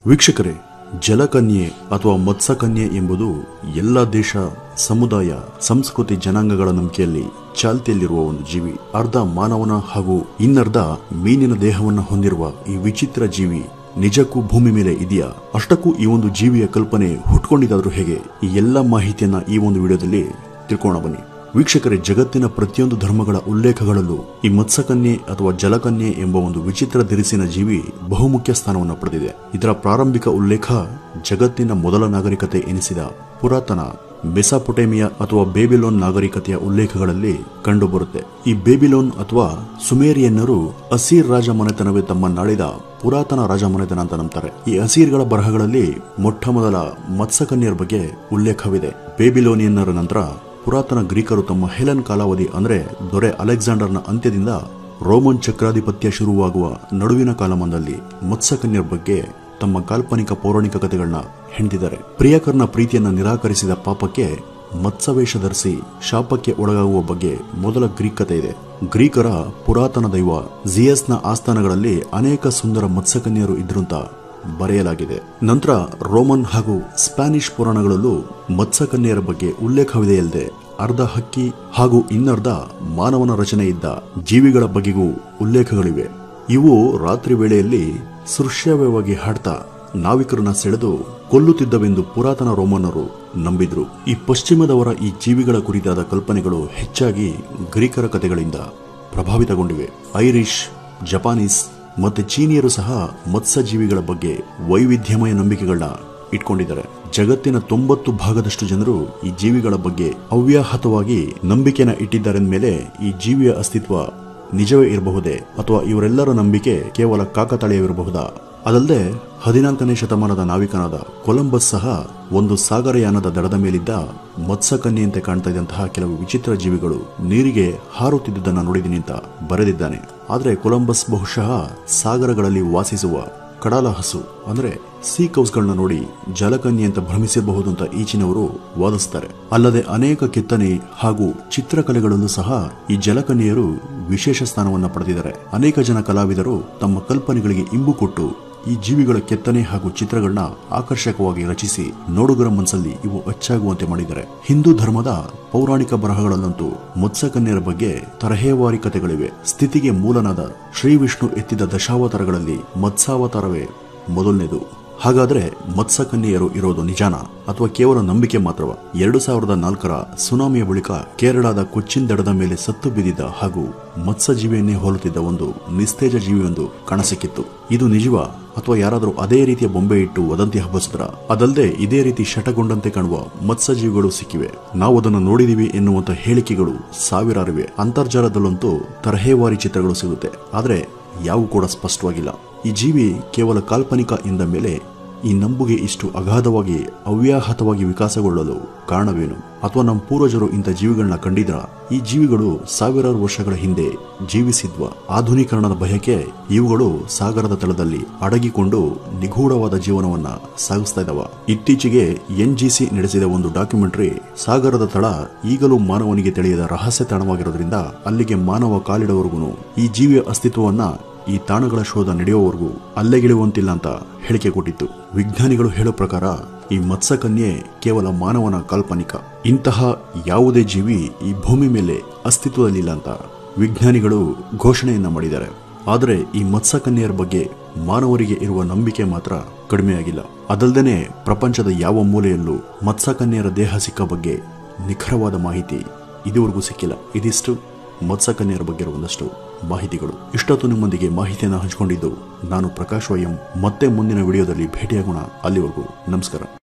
ವೀಕ್ಷಕರೇ, ಜಲಕನ್ಯೆ ಅಥವಾ ಮತ್ಸ್ಯಕನ್ಯೆ ಎಂಬುದು ಎಲ್ಲ ದೇಶ, ಸಮುದಾಯ, ಸಂಸ್ಕೃತಿ, ಜನಾಂಗಗಳ ನಂಬಿಕೆಯಲ್ಲಿ ಚಾಲ್ತಿಯಲ್ಲಿರುವ ಒಂದು ಜೀವಿ. ಅರ್ಧ ಮಾನವನ ಹಾಗೂ ಇನ್ನರ್ಧ ಮೀನಿನ ದೇಹವನ್ನು ಹೊಂದಿರುವ ಈ ವಿಚಿತ್ರ ಜೀವಿ ನಿಜಕ್ಕೂ ಭೂಮಿ ಮೇಲೆ ಇದೆಯಾ? ಅಷ್ಟಕ್ಕೂ ಈ ಒಂದು ಜೀವಿಯ ಕಲ್ಪನೆ ಹುಟ್ಕೊಂಡಿದ್ದಾದ್ರೂ ಹೇಗೆ? ಈ ಎಲ್ಲ ಮಾಹಿತಿಯನ್ನ ಈ ಒಂದು ವಿಡಿಯೋದಲ್ಲಿ ತಿಳ್ಕೋಣ ಬನ್ನಿ. ವೀಕ್ಷಕರೇ, ಜಗತ್ತಿನ ಪ್ರತಿಯೊಂದು ಧರ್ಮಗಳ ಉಲ್ಲೇಖಗಳಲ್ಲೂ ಈ ಮತ್ಸ್ಯಕನ್ಯೆ ಅಥವಾ ಜಲಕನ್ಯೆ ಎಂಬ ಒಂದು ವಿಚಿತ್ರ ದಿರಿಸಿನ ಜೀವಿ ಬಹುಮುಖ್ಯ ಸ್ಥಾನವನ್ನು ಪಡೆದಿದೆ. ಇದರ ಪ್ರಾರಂಭಿಕ ಉಲ್ಲೇಖ ಜಗತ್ತಿನ ಮೊದಲ ನಾಗರಿಕತೆ ಎನಿಸಿದ ಪುರಾತನ ಮೆಸೊಪೊಟೇಮಿಯಾ ಅಥವಾ ಬೇಬಿಲೋನ್ ನಾಗರಿಕತೆಯ ಉಲ್ಲೇಖಗಳಲ್ಲಿ ಕಂಡುಬರುತ್ತೆ. ಈ ಬೇಬಿಲೋನ್ ಅಥವಾ ಸುಮೇರಿಯನ್ನರು ಅಸೀರ್ ರಾಜ ಮನೆತನವೇ ತಮ್ಮನ್ನಾಳಿದ ಪುರಾತನ ರಾಜ ಮನೆತನ ಅಂತ ನಂಬ್ತಾರೆ. ಈ ಅಸೀರ್ಗಳ ಬರಹಗಳಲ್ಲಿ ಮೊಟ್ಟಮೊದಲ ಮತ್ಸ್ಯಕನ್ಯರ ಬಗ್ಗೆ ಉಲ್ಲೇಖವಿದೆ. ಬೇಬಿಲೋನಿಯನ್ನರ ನಂತರ ಪುರಾತನ ಗ್ರೀಕರು ತಮ್ಮ ಹೆಲೆನ್ ಕಾಲಾವಧಿ ಅಂದರೆ ದೊರೆ ಅಲೆಕ್ಸಾಂಡರ್ನ ಅಂತ್ಯದಿಂದ ರೋಮನ್ ಚಕ್ರಾಧಿಪತ್ಯ ಶುರುವಾಗುವ ನಡುವಿನ ಕಾಲಮಾನದಲ್ಲಿ ಮತ್ಸ್ಯಕನ್ಯರ ಬಗ್ಗೆ ತಮ್ಮ ಕಾಲ್ಪನಿಕ ಪೌರಾಣಿಕ ಕಥೆಗಳನ್ನ ಹೆಣೆದಿದ್ದಾರೆ. ಪ್ರಿಯಕರನ ಪ್ರೀತಿಯನ್ನ ನಿರಾಕರಿಸಿದ ಪಾಪಕ್ಕೆ ಮತ್ಸ್ಯವೇಷ ಧರಿಸಿ ಶಾಪಕ್ಕೆ ಒಳಗಾಗುವ ಬಗ್ಗೆ ಮೊದಲ ಗ್ರೀಕ್ ಕಥೆ ಇದೆ. ಗ್ರೀಕರ ಪುರಾತನ ದೈವ ಜಿಯಸ್ನ ಆಸ್ಥಾನಗಳಲ್ಲಿ ಅನೇಕ ಸುಂದರ ಮತ್ಸ್ಯಕನ್ಯರು ಇದ್ರು ಅಂತ ಬರೆಯಲಾಗಿದೆ. ನಂತರ ರೋಮನ್ ಹಾಗೂ ಸ್ಪ್ಯಾನಿಷ್ ಪುರಾಣಗಳಲ್ಲೂ ಮತ್ಸ್ಯಕನ್ಯರ ಬಗ್ಗೆ ಉಲ್ಲೇಖವಿದೆಯಲ್ಲದೆ ಅರ್ಧ ಹಕ್ಕಿ ಹಾಗೂ ಇನ್ನರ್ಧ ಮಾನವನ ರಚನೆ ಇದ್ದ ಜೀವಿಗಳ ಬಗೆಗೂ ಉಲ್ಲೇಖಗಳಿವೆ. ಇವು ರಾತ್ರಿ ವೇಳೆಯಲ್ಲಿ ಸೃಶ್ಯವಾಗಿ ಹಾಡ್ತಾ ನಾವಿಕರನ್ನ ಸೆಳೆದು ಕೊಲ್ಲುತ್ತಿದ್ದವೆಂದು ಪುರಾತನ ರೋಮನ್ನರು ನಂಬಿದ್ರು. ಈ ಪಶ್ಚಿಮದವರ ಈ ಜೀವಿಗಳ ಕುರಿತಾದ ಕಲ್ಪನೆಗಳು ಹೆಚ್ಚಾಗಿ ಗ್ರೀಕರ ಕಥೆಗಳಿಂದ ಪ್ರಭಾವಿತಗೊಂಡಿವೆ. ಐರಿಷ್, ಜಪಾನೀಸ್ ಮತ್ತೆ ಚೀನಿಯರು ಸಹ ಮತ್ಸ್ಯಜೀವಿಗಳ ಬಗ್ಗೆ ವೈವಿಧ್ಯಮಯ ನಂಬಿಕೆಗಳನ್ನ ಇಟ್ಕೊಂಡಿದ್ದಾರೆ. ಜಗತ್ತಿನ 90% ಜನರು ಈ ಜೀವಿಗಳ ಬಗ್ಗೆ ಅವ್ಯಾಹತವಾಗಿ ನಂಬಿಕೆನ ಇಟ್ಟಿದ್ದಾರೆಂದ್ಮೇಲೆ ಈ ಜೀವಿಯ ಅಸ್ತಿತ್ವ ನಿಜವೇ ಇರಬಹುದೇ ಅಥವಾ ಇವರೆಲ್ಲರ ನಂಬಿಕೆ ಕೇವಲ ಕಾಕತಾಳೀಯವಿರಬಹುದಾ? ಅದಲ್ಲದೆ 14ನೇ ಶತಮಾನದ ನಾವಿಕನಾದ ಕೊಲಂಬಸ್ ಸಹ ಒಂದು ಸಾಗರಯಾನದ ದಡದ ಮೇಲಿದ್ದ ಮತ್ಸ್ಯಕನ್ಯೆಯಂತೆ ಕಾಣ್ತಾ ಇದ್ದಂತಹ ಕೆಲವು ವಿಚಿತ್ರ ಜೀವಿಗಳು ನೀರಿಗೆ ಹಾರುತ್ತಿದ್ದುದನ್ನು ನೋಡಿದ್ದೀನಿ ಅಂತ ಬರೆದಿದ್ದಾನೆ. ಆದರೆ ಕೊಲಂಬಸ್ ಬಹುಶಃ ಸಾಗರಗಳಲ್ಲಿ ವಾಸಿಸುವ ಕಡಲ ಹಸು ಅಂದ್ರೆ ಸೀ ಕೌಸ್ಗಳನ್ನ ನೋಡಿ ಜಲಕನ್ಯೆ ಅಂತ ಭ್ರಮಿಸಬಹುದು ಅಂತ ಈಚಿನವರು ವಾದಿಸ್ತಾರೆ. ಅಲ್ಲದೆ ಅನೇಕ ಕೆತ್ತನೆ ಹಾಗೂ ಚಿತ್ರಕಲೆಗಳಲ್ಲೂ ಸಹ ಈ ಜಲಕನ್ಯೆಯರು ವಿಶೇಷ ಸ್ಥಾನವನ್ನ ಪಡೆದಿದ್ದಾರೆ. ಅನೇಕ ಜನ ಕಲಾವಿದರು ತಮ್ಮ ಕಲ್ಪನೆಗಳಿಗೆ ಇಂಬು ಕೊಟ್ಟು ಈ ಜೀವಿಗಳ ಕೆತ್ತನೆ ಹಾಗೂ ಚಿತ್ರಗಳನ್ನ ಆಕರ್ಷಕವಾಗಿ ರಚಿಸಿ ನೋಡುಗರ ಮನಸ್ಸಲ್ಲಿ ಇವು ಅಚ್ಚಾಗುವಂತೆ ಮಾಡಿದ್ದಾರೆ. ಹಿಂದೂ ಧರ್ಮದ ಪೌರಾಣಿಕ ಬರಹಗಳಲ್ಲಂತೂ ಮತ್ಸ್ಯಕನ್ಯರ ಬಗ್ಗೆ ತರಹೇವಾರಿ ಕಥೆಗಳಿವೆ. ಸ್ಥಿತಿಗೆ ಮೂಲನಾದ ಶ್ರೀ ವಿಷ್ಣು ಎತ್ತಿದ ದಶಾವತಾರಗಳಲ್ಲಿ ಮತ್ಸ್ಯಾವತಾರವೇ ಮೊದಲನೇದು. ಹಾಗಾದ್ರೆ ಮತ್ಸ್ಯಕನ್ಯೆಯರು ಇರೋದು ನಿಜಾನ ಅಥವಾ ಕೇವಲ ನಂಬಿಕೆ ಮಾತ್ರವ? 2004ರ ಸುನಾಮಿಯ ಬಳಿಕ ಕೇರಳದ ಕೊಚ್ಚಿನ್ ದಡದ ಮೇಲೆ ಸತ್ತು ಬಿದ್ದಿದ್ದ ಹಾಗೂ ಮತ್ಸ್ಯಜೀವಿಯನ್ನೇ ಹೋಲುತ್ತಿದ್ದ ಒಂದು ನಿಸ್ತೇಜ ಜೀವಿಯೊಂದು ಕಾಣಸಿಕ್ಕಿತ್ತು. ಇದು ನಿಜವಾ ಅಥವಾ ಯಾರಾದರೂ ಅದೇ ರೀತಿಯ ಬೊಂಬೆ ಇಟ್ಟು ವದಂತಿ ಹಬ್ಬಿಸಿದ್ರ? ಅದಲ್ಲದೆ ಇದೇ ರೀತಿ ಶಟಗೊಂಡಂತೆ ಕಾಣುವ ಮತ್ಸ್ಯಜೀವಿಗಳು ಸಿಕ್ಕಿವೆ, ನಾವು ಅದನ್ನು ನೋಡಿದೀವಿ ಎನ್ನುವಂತ ಹೇಳಿಕೆಗಳು ಸಾವಿರಾರಿವೆ. ಅಂತರ್ಜಾಲದಲ್ಲಂತೂ ತರಹೇವಾರಿ ಚಿತ್ರಗಳು ಸಿಗುತ್ತೆ, ಆದ್ರೆ ಯಾವು ಕೂಡ ಸ್ಪಷ್ಟವಾಗಿಲ್ಲ. ಈ ಜೀವಿ ಕೇವಲ ಕಾಲ್ಪನಿಕ ಎಂದ ಮೇಲೆ ಈ ನಂಬುಗೆ ಇಷ್ಟು ಅಗಾಧವಾಗಿ ಅವ್ಯಾಹತವಾಗಿ ವಿಕಾಸಗೊಳ್ಳಲು ಕಾರಣವೇನು? ಅಥವಾ ನಮ್ಮ ಪೂರ್ವಜರು ಇಂಥ ಜೀವಿಗಳನ್ನ ಕಂಡಿದ್ರ? ಈ ಜೀವಿಗಳು ಸಾವಿರಾರು ವರ್ಷಗಳ ಹಿಂದೆ ಜೀವಿಸಿದ್ವ? ಆಧುನೀಕರಣದ ಭಯಕ್ಕೆ ಇವುಗಳು ಸಾಗರದ ತಳದಲ್ಲಿ ಅಡಗಿಕೊಂಡು ನಿಗೂಢವಾದ ಜೀವನವನ್ನ ಸಾಗಿಸ್ತಾ ಇದ್ದಾವ. ಇತ್ತೀಚೆಗೆ NGC ನಡೆಸಿದ ಒಂದು ಡಾಕ್ಯುಮೆಂಟರಿ ಸಾಗರದ ತಳ ಈಗಲೂ ಮಾನವನಿಗೆ ತಿಳಿಯದ ರಹಸ್ಯ ತಾಣವಾಗಿರೋದ್ರಿಂದ ಅಲ್ಲಿಗೆ ಮಾನವ ಕಾಲಿಡುವವರೆಗೂ ಈ ಜೀವಿಯ ಅಸ್ತಿತ್ವವನ್ನ ಈ ತಾಣಗಳ ಶೋಧ ನಡೆಯುವವರೆಗೂ ಅಲ್ಲೆಗಿಳುವಂತಿಲ್ಲ ಅಂತ ಹೇಳಿಕೆ ಕೊಟ್ಟಿತ್ತು. ವಿಜ್ಞಾನಿಗಳು ಹೇಳೋ ಪ್ರಕಾರ ಈ ಮತ್ಸ್ಯಕನ್ಯೆ ಕೇವಲ ಮಾನವನ ಕಾಲ್ಪನಿಕ. ಇಂತಹ ಯಾವುದೇ ಜೀವಿ ಈ ಭೂಮಿ ಮೇಲೆ ಅಸ್ತಿತ್ವದಲ್ಲಿಲ್ಲ ಅಂತ ವಿಜ್ಞಾನಿಗಳು ಘೋಷಣೆಯನ್ನ ಮಾಡಿದ್ದಾರೆ. ಆದರೆ ಈ ಮತ್ಸ್ಯಕನ್ಯೆಯರ ಬಗ್ಗೆ ಮಾನವರಿಗೆ ಇರುವ ನಂಬಿಕೆ ಮಾತ್ರ ಕಡಿಮೆಯಾಗಿಲ್ಲ. ಅದಲ್ಲದೆ ಪ್ರಪಂಚದ ಯಾವ ಮೂಲೆಯಲ್ಲೂ ಮತ್ಸ್ಯಕನ್ಯೆಯರ ದೇಹ ಸಿಕ್ಕ ಬಗ್ಗೆ ನಿಖರವಾದ ಮಾಹಿತಿ ಇದುವರೆಗೂ ಸಿಕ್ಕಿಲ್ಲ. ಇದಿಷ್ಟು ಮತ್ಸ್ಯಕನ್ಯೆಯರ ಬಗ್ಗೆ ಒಂದಷ್ಟು ಮಾಹಿತಿಗಳು. ಇಷ್ಟೊತ್ತು ನಿಮ್ಮೊಂದಿಗೆ ಮಾಹಿತಿಯನ್ನು ಹಂಚಿಕೊಂಡಿದ್ದು ನಾನು ಪ್ರಕಾಶ್ ವೈಎಂ. ಮತ್ತೆ ಮುಂದಿನ ವಿಡಿಯೋದಲ್ಲಿ ಭೇಟಿಯಾಗೋಣ. ಅಲ್ಲಿವರೆಗೂ ನಮಸ್ಕಾರ.